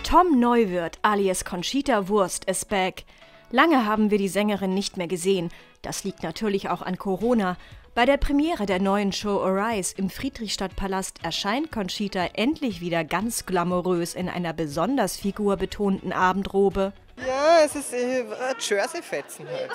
Tom Neuwirth alias Conchita Wurst ist back. Lange haben wir die Sängerin nicht mehr gesehen. Das liegt natürlich auch an Corona. Bei der Premiere der neuen Show Arise im Friedrichstadtpalast erscheint Conchita endlich wieder ganz glamourös in einer besonders figurbetonten Abendrobe. Ja, es ist Jersey-Fetzen halt.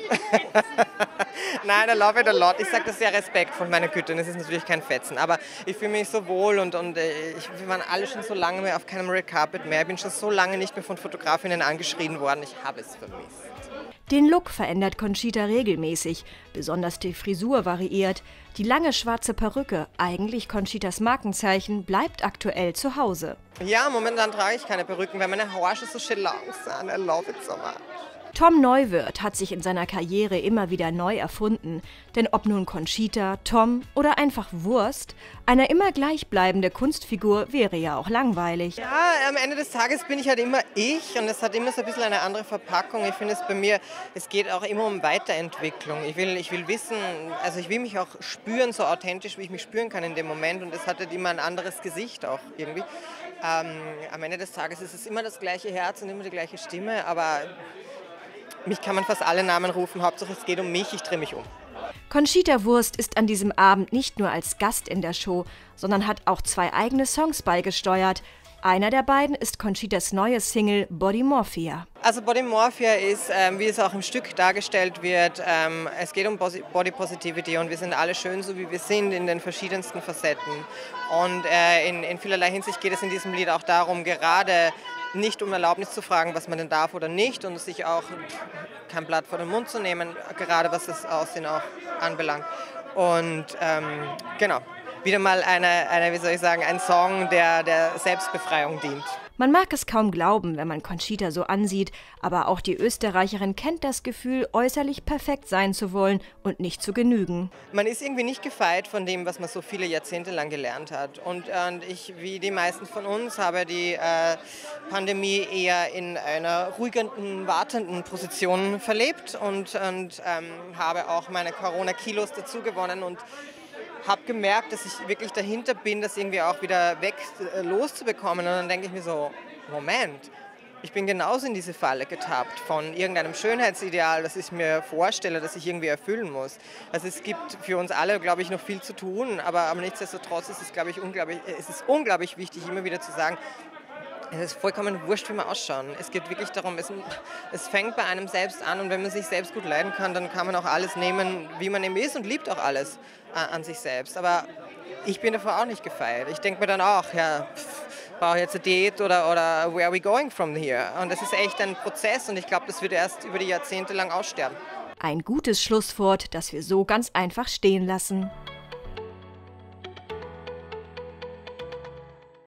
Nein, I love it a lot. Ich sage das sehr respektvoll, meine Güte, und es ist natürlich kein Fetzen. Aber ich fühle mich so wohl und wir waren alle schon so lange mehr auf keinem Red Carpet mehr. Ich bin schon so lange nicht mehr von Fotografinnen angeschrien worden. Ich habe es vermisst. Den Look verändert Conchita regelmäßig, besonders die Frisur variiert. Die lange schwarze Perücke, eigentlich Conchitas Markenzeichen, bleibt aktuell zu Hause. Ja, momentan trage ich keine Perücken, weil meine Haare so schön lang sind. I love it so much. Tom Neuwirth hat sich in seiner Karriere immer wieder neu erfunden. Denn ob nun Conchita, Tom oder einfach Wurst, eine immer gleichbleibende Kunstfigur wäre ja auch langweilig. Ja, am Ende des Tages bin ich halt immer ich und es hat immer so ein bisschen eine andere Verpackung. Ich finde es bei mir, es geht auch immer um Weiterentwicklung. Ich will wissen, also ich will mich auch spüren, so authentisch, wie ich mich spüren kann in dem Moment, und es hat halt immer ein anderes Gesicht auch irgendwie. Am Ende des Tages ist es immer das gleiche Herz und immer die gleiche Stimme, aber mich kann man fast alle Namen rufen, Hauptsache es geht um mich, ich drehe mich um. Conchita Wurst ist an diesem Abend nicht nur als Gast in der Show, sondern hat auch 2 eigene Songs beigesteuert. Einer der beiden ist Conchitas neue Single Body Morphia. Also Body Morphia ist, wie es auch im Stück dargestellt wird, es geht um Body Positivity und wir sind alle schön, so wie wir sind, in den verschiedensten Facetten. Und in vielerlei Hinsicht geht es in diesem Lied auch darum, gerade nicht um Erlaubnis zu fragen, was man denn darf oder nicht, und sich auch kein Blatt vor den Mund zu nehmen, gerade was das Aussehen auch anbelangt. Und genau, wieder mal ein Song, der Selbstbefreiung dient. Man mag es kaum glauben, wenn man Conchita so ansieht, aber auch die Österreicherin kennt das Gefühl, äußerlich perfekt sein zu wollen und nicht zu genügen. Man ist irgendwie nicht gefeit von dem, was man so viele Jahrzehnte lang gelernt hat. Und ich, wie die meisten von uns, habe die Pandemie eher in einer ruhigenden, wartenden Position verlebt und habe auch meine Corona-Kilos dazu gewonnen und habe gemerkt, dass ich wirklich dahinter bin, das irgendwie auch wieder loszubekommen. Und dann denke ich mir so, Moment, ich bin genauso in diese Falle getappt von irgendeinem Schönheitsideal, das ich mir vorstelle, das ich irgendwie erfüllen muss. Also es gibt für uns alle, glaube ich, noch viel zu tun, aber nichtsdestotrotz ist es, glaube ich, unglaublich wichtig, immer wieder zu sagen, es ist vollkommen wurscht, wie wir ausschauen. Es geht wirklich darum, es fängt bei einem selbst an, und wenn man sich selbst gut leiden kann, dann kann man auch alles nehmen, wie man eben ist, und liebt auch alles an sich selbst. Aber ich bin davor auch nicht gefeit. Ich denke mir dann auch, ja, brauche ich jetzt eine Diät oder where are we going from here? Und das ist echt ein Prozess, und ich glaube, das wird erst über die Jahrzehnte lang aussterben. Ein gutes Schlusswort, das wir so ganz einfach stehen lassen.